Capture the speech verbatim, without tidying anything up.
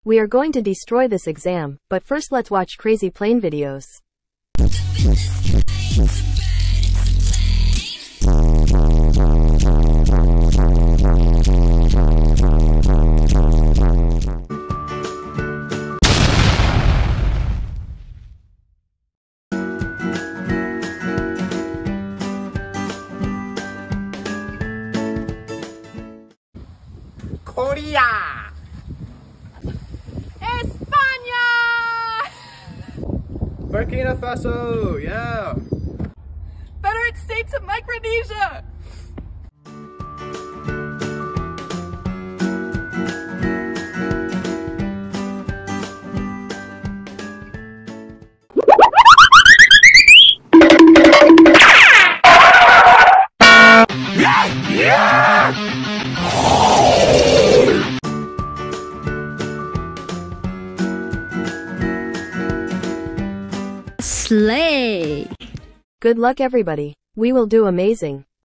We are going to destroy this exam, but first let's watch crazy plane videos. Korea! España! Burkina Faso, yeah! Federated States of Micronesia! Slay! Good luck everybody. We will do amazing.